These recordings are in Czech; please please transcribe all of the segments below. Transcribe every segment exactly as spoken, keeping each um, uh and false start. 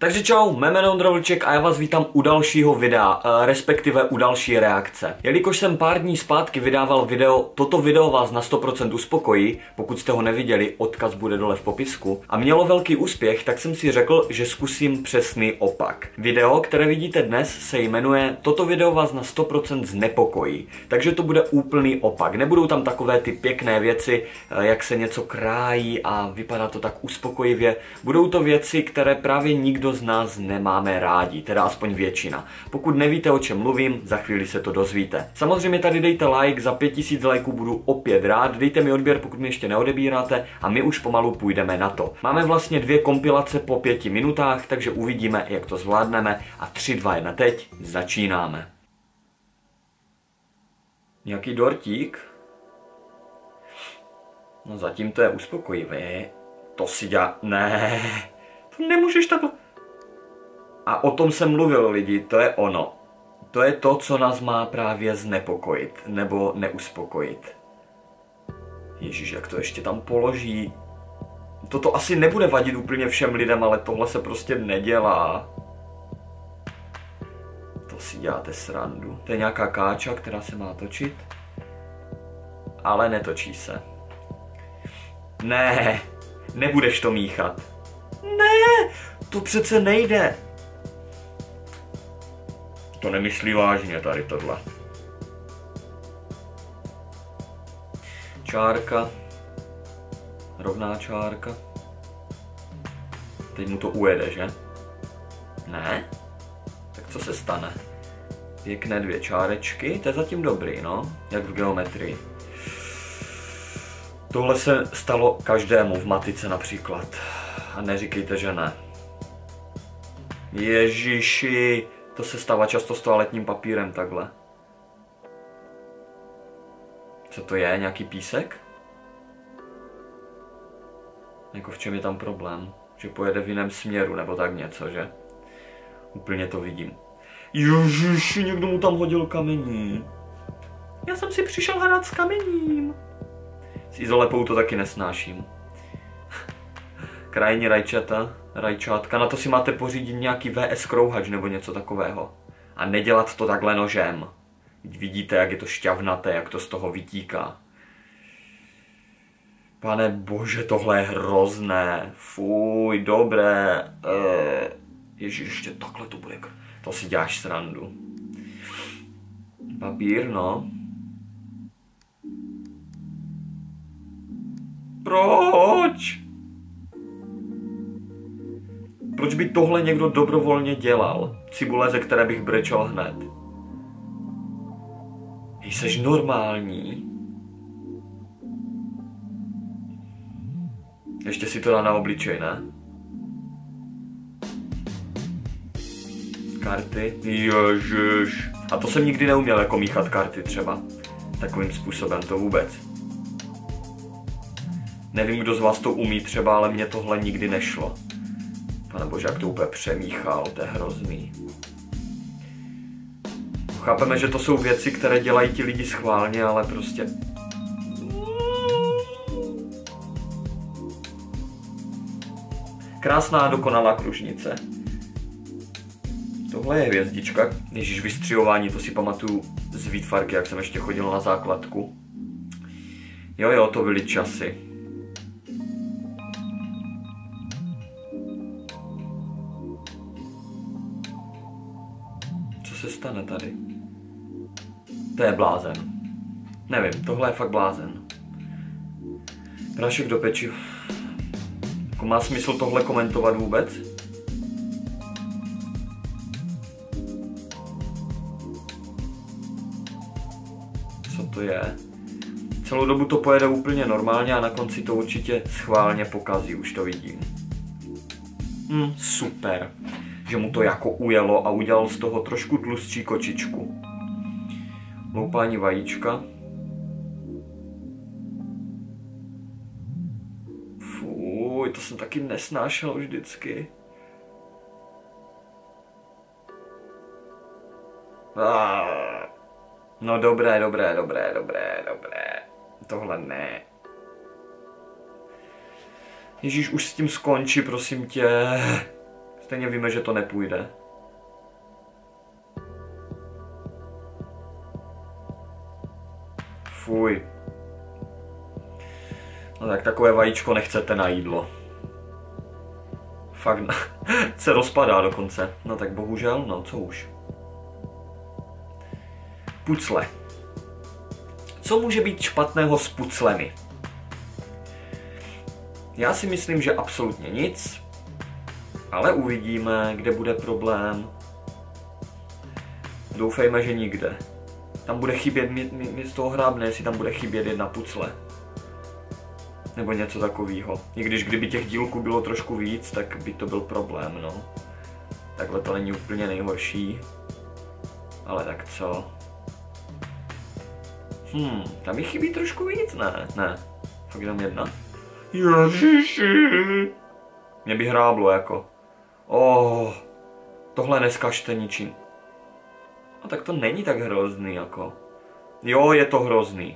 Takže čau, mé jméno je Ondra Vlček a já vás vítám u dalšího videa, respektive u další reakce. Jelikož jsem pár dní zpátky vydával video, toto video vás na sto procent uspokojí, pokud jste ho neviděli, odkaz bude dole v popisku, a mělo velký úspěch, tak jsem si řekl, že zkusím přesný opak. Video, které vidíte dnes, se jmenuje Toto video vás na sto procent znepokojí, takže to bude úplný opak. Nebudou tam takové ty pěkné věci, jak se něco krájí a vypadá to tak uspokojivě. Budou to věci, které právě nikdo z nás nemáme rádi, teda aspoň většina. Pokud nevíte, o čem mluvím, za chvíli se to dozvíte. Samozřejmě tady dejte like, za pět tisíc lajků budu opět rád, dejte mi odběr, pokud mi ještě neodebíráte, a my už pomalu půjdeme na to. Máme vlastně dvě kompilace po pěti minutách, takže uvidíme, jak to zvládneme, a tři, dva, jedna, teď začínáme. Nějaký dortík? No zatím to je uspokojivé. To si dělá... Ne, to nemůžeš takhle... A o tom jsem mluvil, lidi, to je ono. To je to, co nás má právě znepokojit, nebo neuspokojit. Ježíš, jak to ještě tam položí. Toto asi nebude vadit úplně všem lidem, ale tohle se prostě nedělá. To si děláte srandu. To je nějaká káča, která se má točit. Ale netočí se. Ne, nebudeš to míchat. Ne, to přece nejde. To nemyslí vážně tady tohle. Čárka. Rovná čárka. Teď mu to ujede, že? Ne? Tak co se stane? Pěkné dvě čárečky, to je zatím dobrý, no. Jak v geometrii. Tohle se stalo každému v matice například. A neříkejte, že ne. Ježiši. To se stává často s toaletním papírem takhle. Co to je? Nějaký písek? Jako v čem je tam problém? Že pojede v jiném směru nebo tak něco, že? Úplně to vidím. Ježiši, někdo mu tam hodil kamení. Já jsem si přišel hrát s kamením. S izolepou to taky nesnáším. Krajní rajčata, rajčátka, na to si máte pořídit nějaký V S krouhač nebo něco takového. A nedělat to takhle nožem. Vidíte, jak je to šťavnaté, jak to z toho vytíká. Pane bože, tohle je hrozné. Fuj, dobré. Uh, Ježiš, ještě takhle to bude. To si děláš srandu. Papír, no. Proč? Proč by tohle někdo dobrovolně dělal? Cibule, ze které bych brečel hned. Hej, seš normální? Ještě si to dá na obličej, ne? Karty? Ježiš. A to jsem nikdy neuměl, jako míchat karty třeba. Takovým způsobem, to vůbec. Nevím, kdo z vás to umí třeba, ale mně tohle nikdy nešlo. Pane bože, jak to úplně přemíchal, to je hrozný. Chápeme, že to jsou věci, které dělají ti lidi schválně, ale prostě... Krásná dokonalá kružnice. Tohle je hvězdička. Ježíš, vystřihování, to si pamatuju z výtvarky, jak jsem ještě chodil na základku. Jo, jo, to byly časy. Co se stane tady? To je blázen. Nevím, tohle je fakt blázen. Prášek do pečiva. Jako má smysl tohle komentovat vůbec? Co to je? Celou dobu to pojede úplně normálně a na konci to určitě schválně pokazí, už to vidím. Hm, super. Že mu to jako ujelo a udělal z toho trošku tlustší kočičku. Loupání vajíčka. Fuj, to jsem taky nesnášel vždycky. Ah. No dobré, dobré, dobré, dobré, dobré. Tohle ne. Ježíš, už s tím skonči, prosím tě. Stejně víme, že to nepůjde. Fuj. No tak takové vajíčko nechcete na jídlo. Fakt se rozpadá dokonce. No tak bohužel, no co už. Pucle. Co může být špatného s puclemi? Já si myslím, že absolutně nic. Ale uvidíme, kde bude problém. Doufejme, že nikde. Tam bude chybět místo toho hrábne, jestli tam bude chybět jedna pucle. Nebo něco takového. I když kdyby těch dílků bylo trošku víc, tak by to byl problém, no. Takhle to není úplně nejhorší. Ale tak co? Hm, tam mi chybí trošku víc, ne? Ne. Fakt jenom jedna. Ježiši. Mě by hráblo jako. Oh, tohle neskažte ničím. No tak to není tak hrozný jako. Jo, je to hrozný.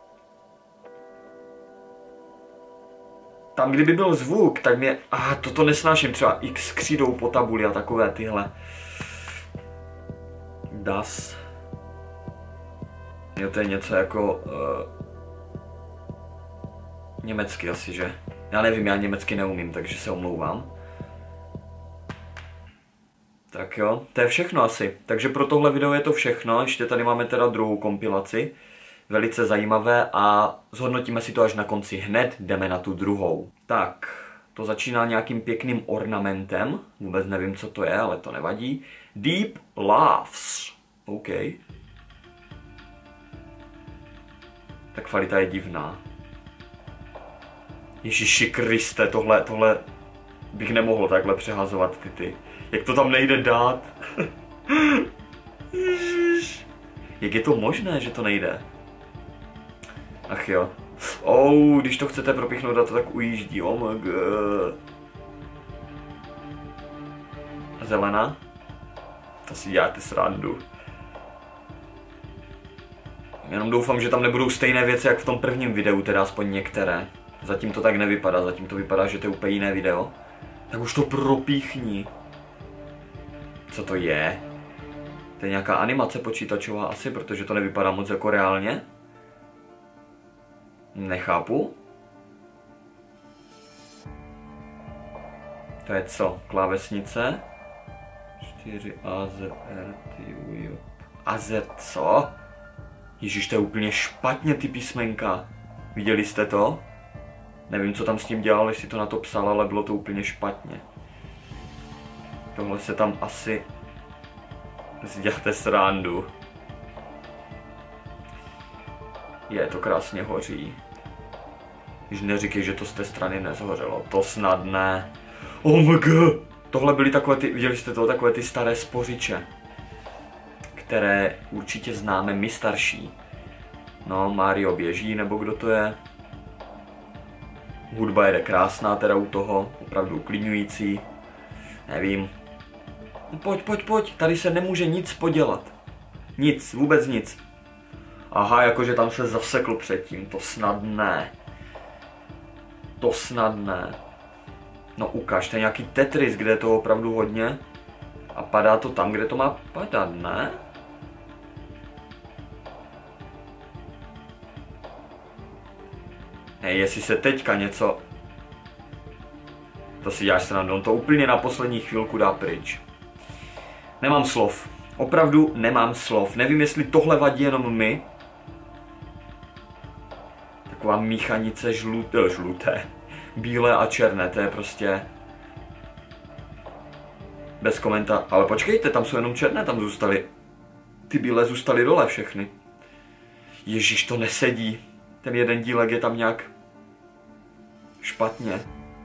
Tam kdyby byl zvuk, tak mě... Ah, toto nesnáším, třeba X křídou po tabuli a takové tyhle. Das. Jo, to je něco jako... Uh, německy asi, že? Já nevím, já německy neumím, takže se omlouvám. Tak jo, to je všechno asi. Takže pro tohle video je to všechno. Ještě tady máme teda druhou kompilaci. Velice zajímavé a zhodnotíme si to až na konci. Hned jdeme na tu druhou. Tak, to začíná nějakým pěkným ornamentem. Vůbec nevím, co to je, ale to nevadí. Deep Laughs. OK. Tak kvalita je divná. Ježiši Kriste, tohle, tohle bych nemohl takhle přehazovat ty ty. Jak to tam nejde dát? Ježiš. Jak je to možné, že to nejde? Ach jo. Oh, když to chcete propíchnout, a to tak ujíždí. Oh my god. Zelená? To si děláte srandu. Jenom doufám, že tam nebudou stejné věci, jak v tom prvním videu, teda aspoň některé. Zatím to tak nevypadá, zatím to vypadá, že to je úplně jiné video. Tak už to propíchni. Co to je? To je nějaká animace počítačová asi, protože to nevypadá moc jako reálně. Nechápu. To je co? Klávesnice? čtyři A Z R T U. A Z co? Ježiš, to je úplně špatně ty písmenka. Viděli jste to? Nevím, co tam s tím dělal, jestli to na to psal, ale bylo to úplně špatně. Tohle se tam asi... Zděláte srandu. Je, to krásně hoří. Když neříkej, že to z té strany nezhořelo. To snad ne. Oh my god! Tohle byly takové ty, viděli jste to, takové ty staré spořiče. Které určitě známe my starší. No, Mario běží, nebo kdo to je. Hudba jede krásná teda u toho, opravdu uklidňující. Nevím. Pojď, pojď, pojď, tady se nemůže nic podělat. Nic, vůbec nic. Aha, jakože tam se zasekl předtím, to snad ne. To snad ne. No ukaž, to je nějaký Tetris, kde je to opravdu hodně. A padá to tam, kde to má padat, ne? Hej, jestli se teďka něco... To si děláš srandu, on to úplně na poslední chvilku dá pryč. Nemám slov. Opravdu nemám slov. Nevím, jestli tohle vadí jenom my. Taková míchanice žluté, žluté. Bílé a černé, to je prostě... Bez komentářů. Ale počkejte, tam jsou jenom černé, tam zůstaly. Ty bílé zůstaly dole všechny. Ježíš, to nesedí. Ten jeden dílek je tam nějak... špatně.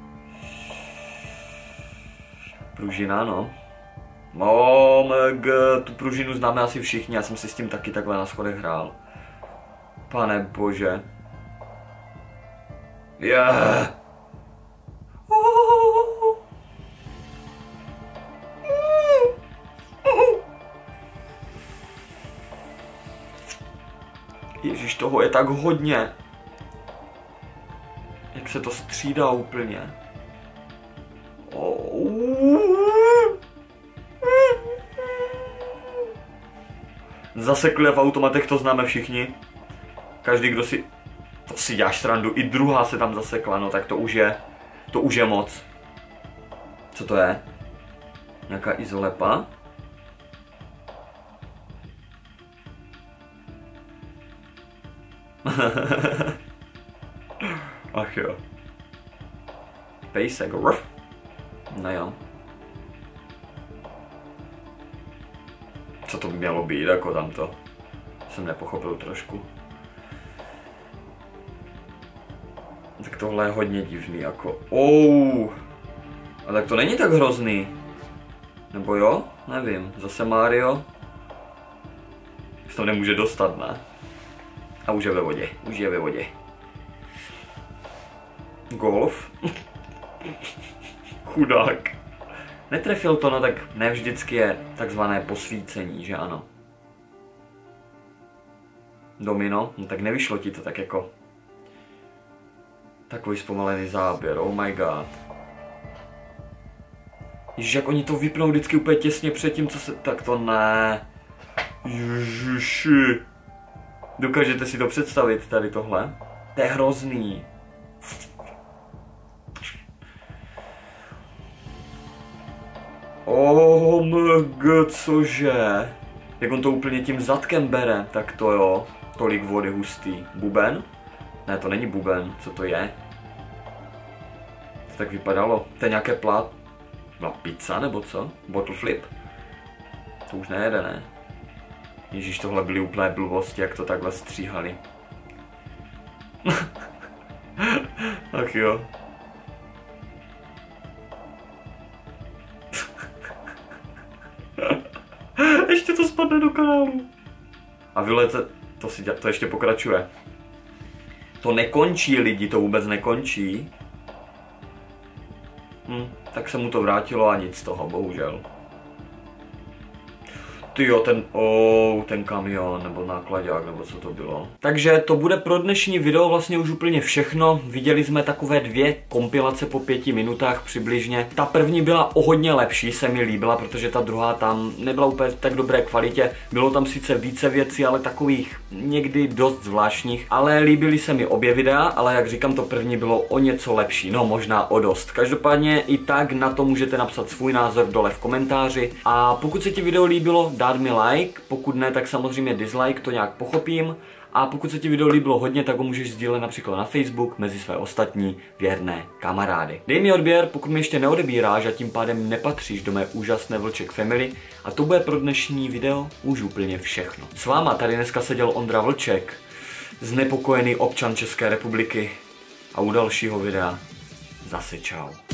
Pružina, no. Oh my god, tu pružinu známe asi všichni, já jsem si s tím taky takhle na schodech hrál. Pane bože. Yeah. Ježíš, toho je tak hodně. Jak se to střídá úplně. Oh. Zasekli v automatech, to známe všichni. Každý, kdo si... To si děláš srandu, i druhá se tam zasekla, no tak to už je... To už je moc. Co to je? Nějaká izolepa? Ach jo. Pejsek, rf. No jo. Co to mělo být, jako tamto? Jsem nepochopil trošku. Tak tohle je hodně divný, jako... Oh. A tak to není tak hrozný. Nebo jo? Nevím. Zase Mario. Se to nemůže dostat, ne? A už je ve vodě. Už je ve vodě. Golf. Chudák. Netrefil to, no tak ne vždycky je takzvané posvícení, že ano. Domino, no tak nevyšlo ti to tak jako... Takový zpomalený záběr, oh my god. Ježiš, jak oni to vypnou vždycky úplně těsně před tím, co se... Tak to ne. Ježiši. Dokážete si to představit, tady tohle? To je hrozný. Oh my god, cože? Jak on to úplně tím zadkem bere, tak to jo. Tolik vody hustý. Buben? Ne, to není buben, co to je? To tak vypadalo. To je nějaké plát. Byla pizza nebo co? Bottle flip? To už nejede, ne? Ježíš, tohle byly úplné blbosti, jak to takhle stříhali. Ach jo. Ještě to spadne do kanálu. A vyleze, to, si, to ještě pokračuje. To nekončí, lidi, to vůbec nekončí. Hm, tak se mu to vrátilo a nic z toho, bohužel. Tyjo, ten, oh, ten kamion, nebo nákladák, nebo co to bylo. Takže to bude pro dnešní video vlastně už úplně všechno. Viděli jsme takové dvě kompilace po pěti minutách přibližně. Ta první byla o hodně lepší, se mi líbila, protože ta druhá tam nebyla úplně tak dobré kvalitě. Bylo tam sice více věcí, ale takových někdy dost zvláštních. Ale líbily se mi obě videa, ale jak říkám, to první bylo o něco lepší, no možná o dost. Každopádně i tak na to můžete napsat svůj názor dole v komentáři. A pokud se ti video líbilo, dát mi like, pokud ne, tak samozřejmě dislike, to nějak pochopím. A pokud se ti video líbilo hodně, tak ho můžeš sdílet například na Facebook mezi své ostatní věrné kamarády. Dej mi odběr, pokud mi ještě neodebíráš a tím pádem nepatříš do mé úžasné Vlček Family. A to bude pro dnešní video už úplně všechno. S váma tady dneska seděl Ondra Vlček, znepokojený občan České republiky, a u dalšího videa zase čau.